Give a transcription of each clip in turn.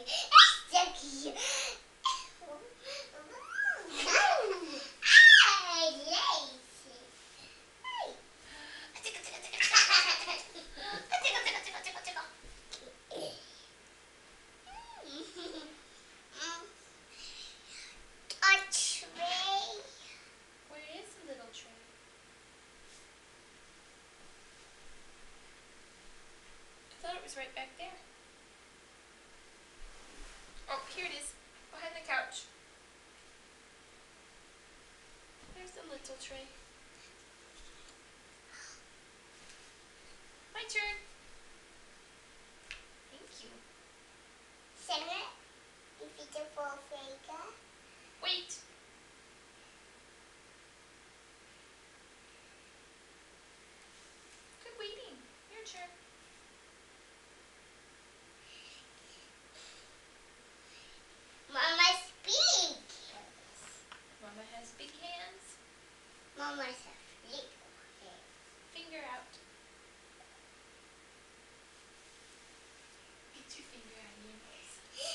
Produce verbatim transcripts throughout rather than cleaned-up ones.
I thought it was right back there. Oh, here it is. Behind the couch. There's the little tray. My turn. Thank you. Sarah, if it's a full finger. Wait. Good waiting. Your turn. Mama's big hands. Mama has big hands. Mama has little hands. Finger out. Get your finger out of your nose.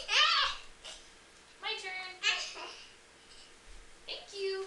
My turn. Thank you.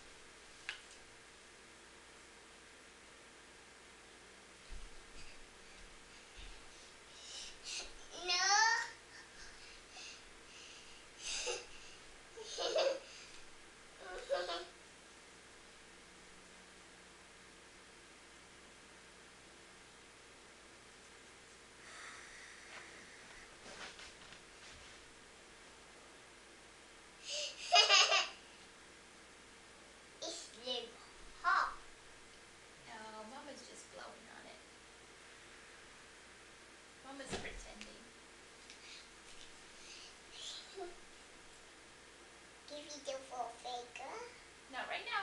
Mama's pretending. Give me the full finger. Not right now.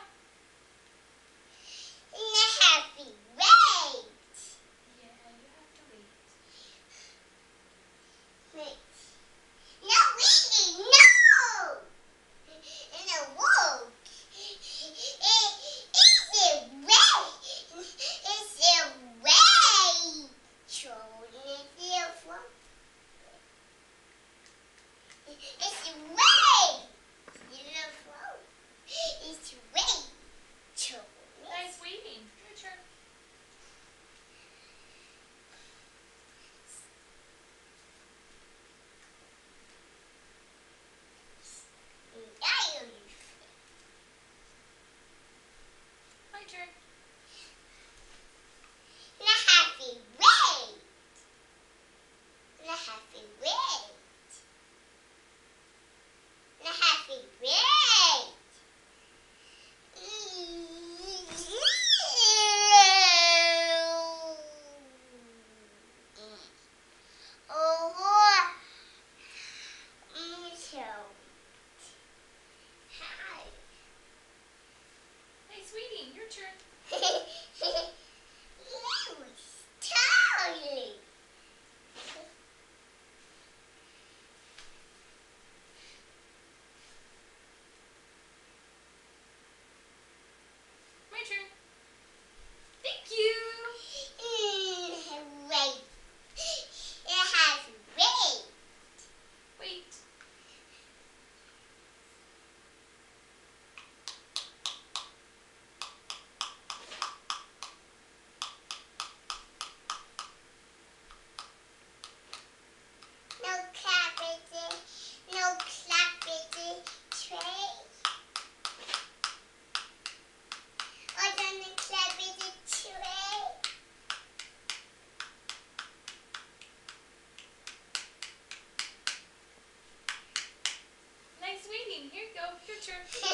And I have to wait. Yeah, you have to wait. Wait. No, wait, no! And a walk. It, it's a way. It's a way. Children, it's a walk. It's a way. It's way. Children. Nice waiting. Your turn. My turn. And I have to wait. And I have to wait. And I have to wait. Oh, mm, so hi. Hey, sweetie, your turn. Totally. My turn. Thank you. Mm, wait. It has wait. Wait. No clap with it. No clap with it. Tray. Or then the clap with the tray. Nice waiting. Here you go. Your turn.